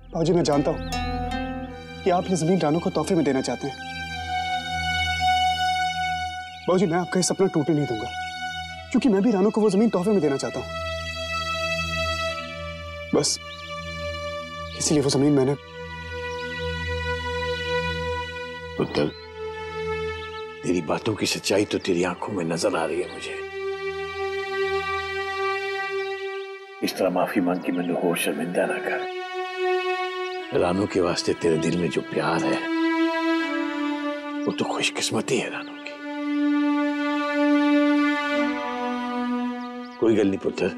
बाबूजी मैं जानता हूँ कि आप ये जमीन रानो को तोहफे में देना चाहते हैं। बाबूजी मैं आपका ये सपना टूटने नहीं दूंगा, क्योंकि मैं भी रानो को वो जमीन तोहफे में देना चाहता हूँ। बस इसीलिए वो जमीन मैंने। पुत्र, तेरी बातों की सच्चाई तो तेरी आंखों में नजर आ रही है मुझे। इस तरह माफी मांग के मैंने और शर्मिंदा ना कर। रानो के वास्ते तेरे दिल में जो प्यार है वो तो खुशकिस्मती है रानो की। कोई गल नहीं पुत्र,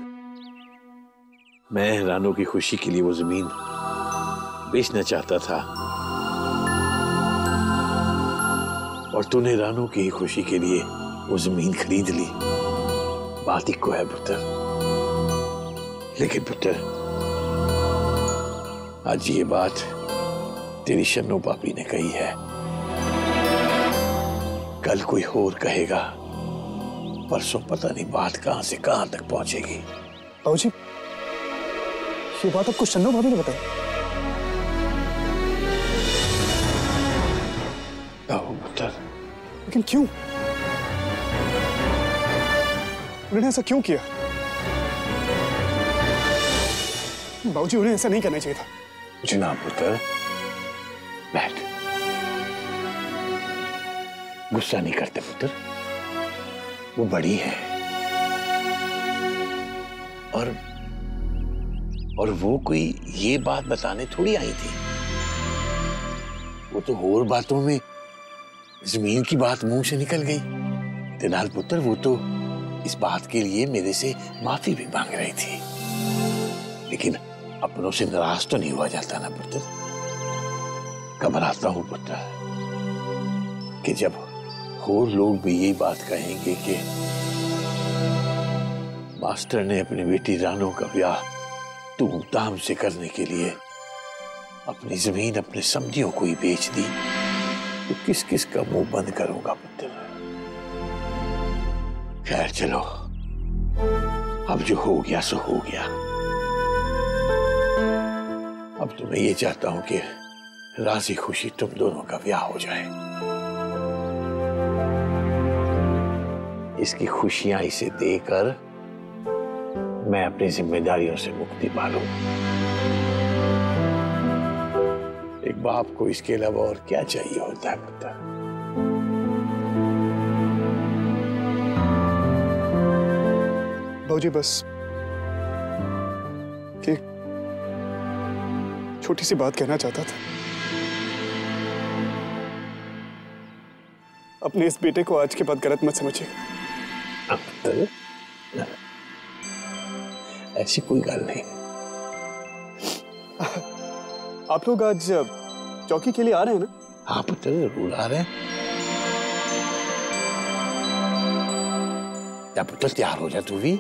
मैं रानो की खुशी के लिए वो जमीन बेचना चाहता था और तूने रानो की खुशी के लिए वो जमीन खरीद ली। बात ही को है पुत्र। लेकिन पुत्र, आज ये बात तेरी शन्नो पापी ने कही है, कल कोई और कहेगा, परसों पता नहीं बात कहां से कहां तक पहुंचेगी। बाबूजी ये बात आपको शन्नो भाभी ने बताई? पुत्र, लेकिन क्यों? उन्होंने ऐसा क्यों किया? बाबूजी उन्हें ऐसा नहीं करना चाहिए था। जनाब पुत्र, बैठ। गुस्सा नहीं करते पुत्र, वो बड़ी है और वो कोई ये बात बताने थोड़ी आई थी। वो तो और बातों में जमीन की बात मुंह से निकल गई। तेनाल पुत्र, वो तो इस बात के लिए मेरे से माफी भी मांग रही थी, लेकिन अपनों से नाराज तो नहीं हुआ जाता ना पुत्र। घबराता हूं पुत्र कि जब और लोग भी यही बात कहेंगे कि मास्टर ने अपनी बेटी रानो का ब्याह धूमधाम से करने के लिए अपनी जमीन अपने समझियों को ही बेच दी, तो किस किस का मुंह बंद करूंगा पुत्र। खैर चलो, अब जो हो गया सो हो गया। अब तो मैं ये चाहता हूं कि राजी खुशी तुम दोनों का ब्याह हो जाए। इसकी खुशियां इसे देकर मैं अपनी जिम्मेदारियों से मुक्ति पालूं। एक बाप को इसके अलावा और क्या चाहिए होता है पुत्र। बाबूजी बस एक छोटी सी बात कहना चाहता था। अपने इस बेटे को आज के बाद गलत मत समझिएगा। ऐसी कोई गल नहीं। आप लोग आज चौकी के लिए आ रहे हैं ना? हाँ पुत्र, जरूर आ रहे हैं। क्या पुत्र, तैयार हो जा तू भी।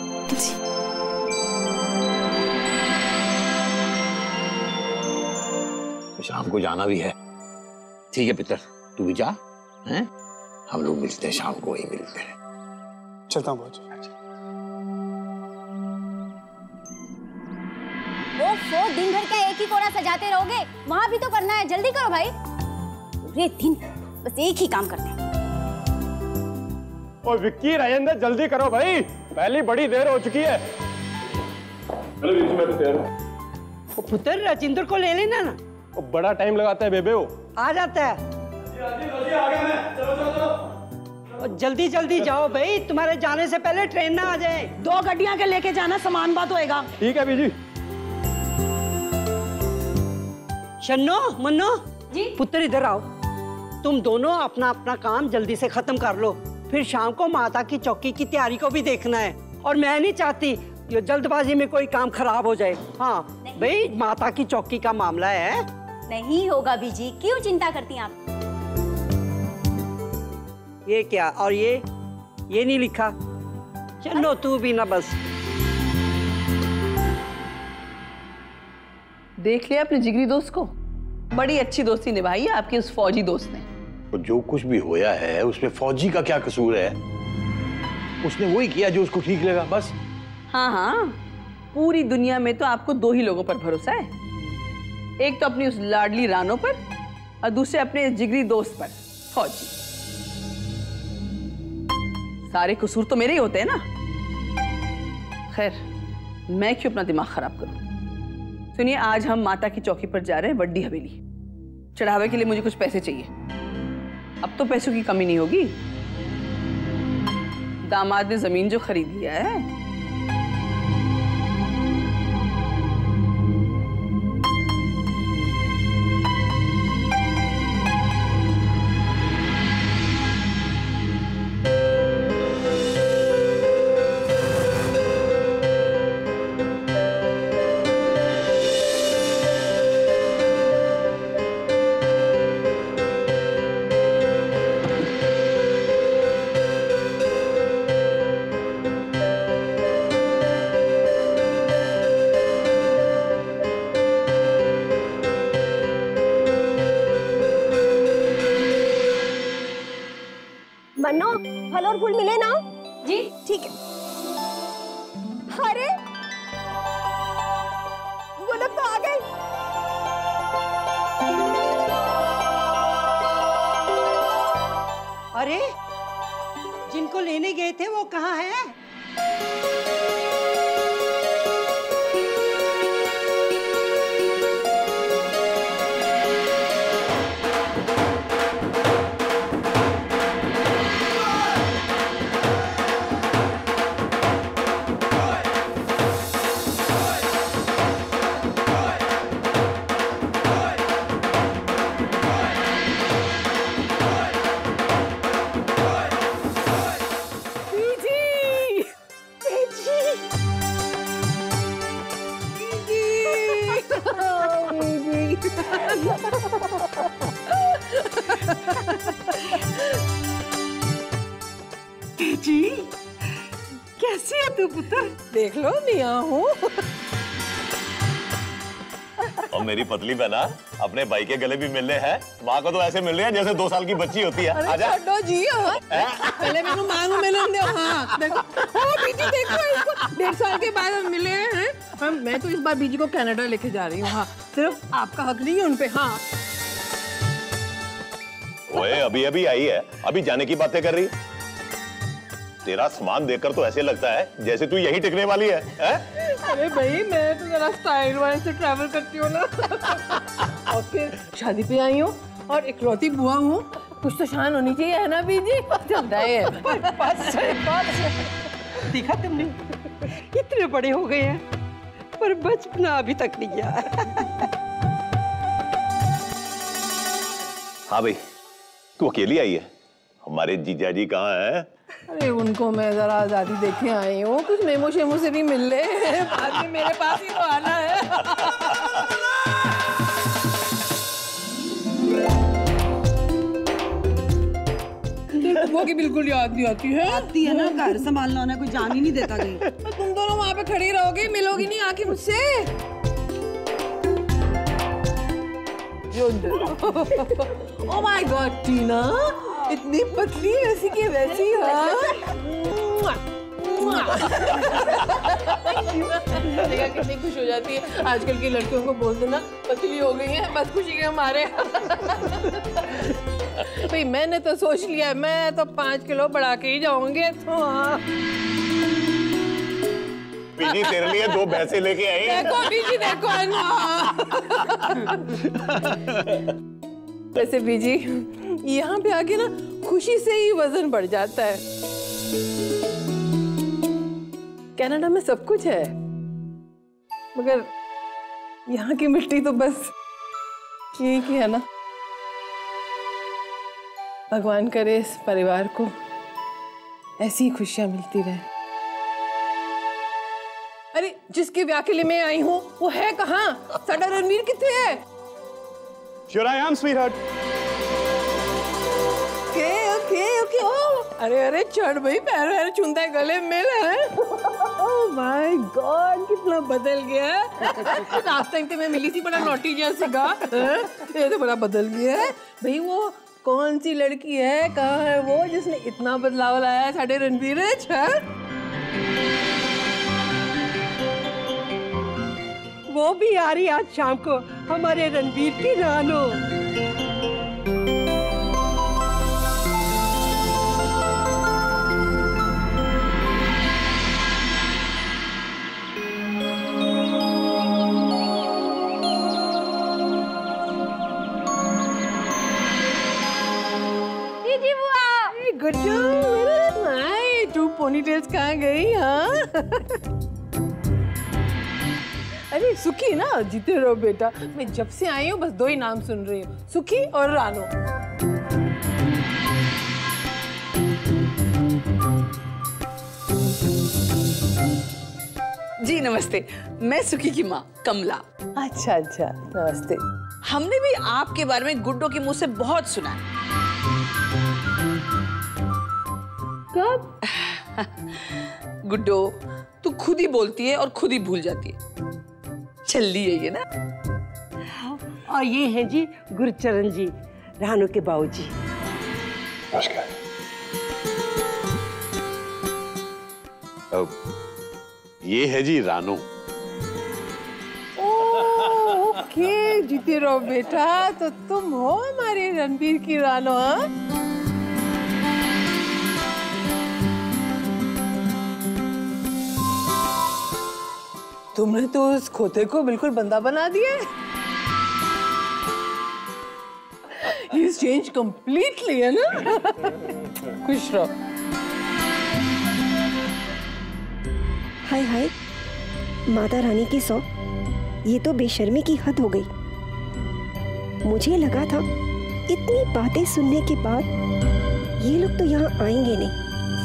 शाम को जाना भी है। ठीक है पुत्र, तू भी जा। हैं? हम लोग मिलते हैं शाम को, ही मिलते हैं। चलता हूँ बाबूजी। वो दिन भर क्या एक ही कोना सजाते रहोगे? वहां भी तो करना है, जल्दी करो भाई। पूरे दिन बस एक ही काम करते हैं। ओ विक्की, राजेंद्र, जल्दी करो भाई, पहली बड़ी देर हो चुकी है। वो पुत्र राजेंद्र को ले लेना ना। वो बड़ा टाइम लगाता है बेबे, वो आ जाता है। जल्दी आ गया मैं। चलो। जल्दी जल्दी जाओ भाई, तुम्हारे जाने से पहले ट्रेन ना आ जाए। 2 गड्डियां के लेके जाना, सामान बात होएगा। ठीक है बीजी। शन्नो, मन्नो जी? पुत्र इधर आओ। तुम दोनों अपना अपना काम जल्दी से खत्म कर लो, फिर शाम को माता की चौकी की तैयारी को भी देखना है। और मैं नहीं चाहती ये जल्दबाजी में कोई काम खराब हो जाए। हाँ भाई, माता की चौकी का मामला है। नहीं होगा बीजी, क्यों चिंता करती हैं आप? ये क्या, और ये नहीं लिखा। चलो तू भी ना बस। देख लिया अपने जिगरी दोस्त को, बड़ी अच्छी दोस्ती निभाई है आपके उस फौजी दोस्त ने। तो जो कुछ भी होया है उसमें फौजी का क्या कसूर है? उसने वही किया जो उसको ठीक लगा, बस। हाँ हाँ, पूरी दुनिया में तो आपको 2 ही लोगों पर भरोसा है, एक तो अपनी उस लाडली रानो पर और दूसरे अपने जिगरी दोस्त पर फौजी। सारे कसूर तो मेरे ही होते हैं ना। खैर, मैं क्यों अपना दिमाग खराब करूं। सुनिए, आज हम माता की चौकी पर जा रहे हैं, बड्डी हवेली। चढ़ावे के लिए मुझे कुछ पैसे चाहिए। अब तो पैसों की कमी नहीं होगी। दामाद ने जमीन जो खरीद लिया है। मन्नो, फल और फूल मिले ना? जी ठीक है। अरे वो लोग तो आ गए। अरे जिनको लेने गए थे वो कहाँ हैं? जी कैसी है तू पुत्र? देख लो मैं यहाँ हूँ। और मेरी पतली बहना अपने भाई के गले भी मिलने हैं। माँ को तो ऐसे मिल रही है जैसे 2 साल की बच्ची होती है। आजा। छोड़ो जी, पहले मैंने माँ को मिलन दो। हाँ देखो, बीजी देखो इसको 1.5 साल के बाद हम मिले हैं। मैं तो इस बार बीजी को कनाडा लेके जा रही हूँ। हाँ, सिर्फ आपका हक नहीं है उनपे। हाँ ओए, अभी अभी आई है, अभी जाने की बातें कर रही। तेरा सामान देखकर तो ऐसे लगता है जैसे तू यहीं टिकने वाली है? अरे भाई, मैं तो जरा स्टाइल वाइज से ट्रैवल करती हूँ ना। और फिर शादी पे आई हूँ और इकलौती बुआ हूँ, कुछ तो शान होनी चाहिए, है ना बीजी? चलता है। देखा तुमने, इतने बड़े हो गए हैं पर बचपना अभी तक नहीं गया। हाँ भाई, तू अकेली आई है? हमारे जीजा जी कहाँ हैं? अरे उनको मैं जरा आजादी देखे आई हूँ, कुछ मेमो शेमो से भी मिल ले। बाद में मेरे पास ही तो आना है। वो की बिल्कुल याद नहीं आती है। आती है ना, घर संभालना होना, कोई जान ही नहीं देता कहीं। तुम दोनों वहाँ पे खड़ी रहोगी, मिलोगी नहीं आके मुझसे। ओह माय गॉड टीना, इतनी पतली वैसी की वैसी। देखा कितनी खुश हो जाती है। आजकल की लड़कियों को बोल दो ना पतली हो गई है, बस खुशी के हमारे। भाई मैंने तो सोच लिया, मैं तो 5 किलो बढ़ा के ही जाऊंगी। तो हाँ बीजी तेरे लिए 2 भैंसे लेके आई। देखो बीजी देखो। वैसे बीजी यहाँ पे आके ना खुशी से ही वजन बढ़ जाता है। कनाडा में सब कुछ है मगर यहाँ की मिट्टी तो बस ठीक है ना। भगवान करे इस परिवार को ऐसी ही खुशियां मिलती रहे। अरे जिसके ब्याह के लिए मैं आई हूँ वो है कहाँ? साडा रणवीर कितने है? Here I am, sweetheart. Okay. अरे अरे चढ़ भाई, पैर पैर चुनता है, गले मिल है। ओह माय गॉड, कितना बदल गया है। लास्ट टाइम तो मैं मिली थी बड़ा नॉटी जैसे का, ये तो बड़ा बदल गया है भाई। वो कौन सी लड़की है, कहाँ है वो जिसने इतना बदलाव लाया है साडे रणवीर? वो भी आ रही आज शाम को, हमारे रणबीर की रानो। गुड्डू, तू पोनीटेल्स कहाँ गई? हाँ अरे सुखी ना, जीते रहो बेटा। मैं जब से आई हूँ बस दो ही नाम सुन रही हूँ, सुखी और रानो। जी नमस्ते, मैं सुखी की माँ कमला। अच्छा अच्छा, नमस्ते। हमने भी आपके बारे में गुड्डो के मुंह से बहुत सुना है। कब? गुड्डो, तू खुद ही बोलती है और खुद ही भूल जाती है। चल्ली है ये ना। और ये हैं जी गुरचरण जी, रानो के बाऊ-जी। नमस्कार। ये है जी रानो। ओके, जीते रहो बेटा। तो तुम हो हमारे रणबीर की रानो? हाँ, तुमने तो उस खोते को बिल्कुल बंदा बना दिया है। He's changed completely, है ना? खुश रहो। हाय हाय, माता रानी की सौ, ये तो बेशर्मी की हद हो गई। मुझे लगा था इतनी बातें सुनने के बाद ये लोग तो यहाँ आएंगे नहीं।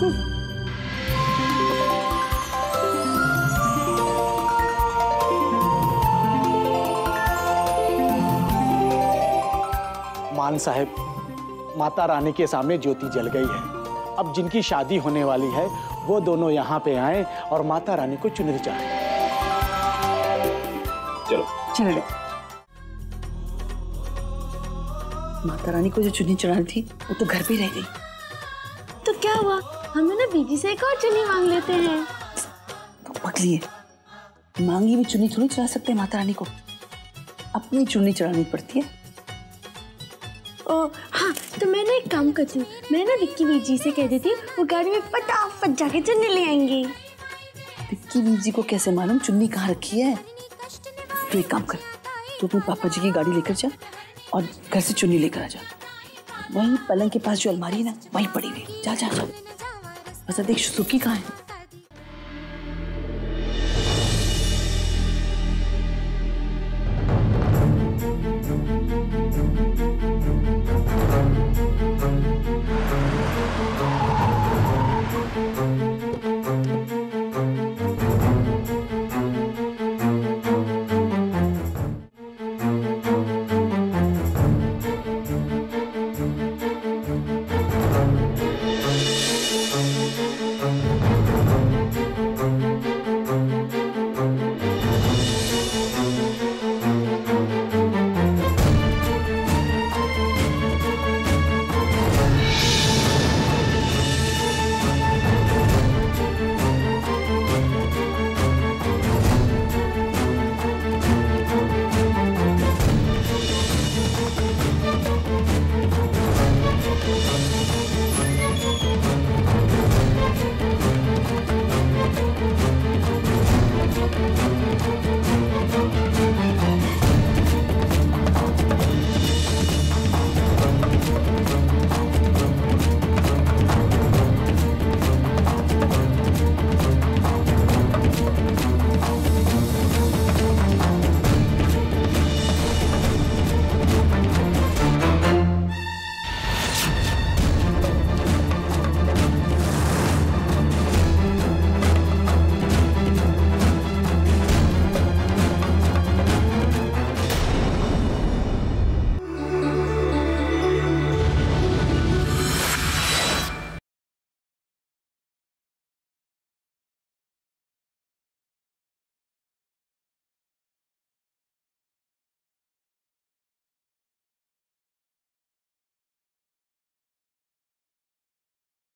मान साहब, माता रानी के सामने ज्योति जल गई है। अब जिनकी शादी होने वाली है वो दोनों यहाँ पे आए और माता रानी को चुनरी चाहे। चलो चलो। माता रानी को जो चुन्नी चढ़ानी थी वो तो घर पे रह गई। तो क्या हुआ, हम ना बीजी से एक और चुन्नी मांग लेते हैं। तो पगली है, मांगी भी चुन्नी थोड़ी चढ़ा सकते हैं माता रानी को, अपनी चुन्नी चढ़ानी पड़ती है। ओ हाँ, तो मैं ना एक काम करती हूँ, मैं ना विक्की बीजी से कह देती हूँ, वो गाड़ी में फटाफट जाके चुन्नी ले आएंगी। विक्की बीजी को कैसे मालूम चुन्नी कहाँ रखी है? तो एक काम कर, तू अपने पापा जी की गाड़ी लेकर जा और घर से चुन्नी लेकर आ जा। वहीं पलंग के पास जो अलमारी है ना, वहीं पड़ी हुई। जा जा जा। बस देख सुखी कहाँ है।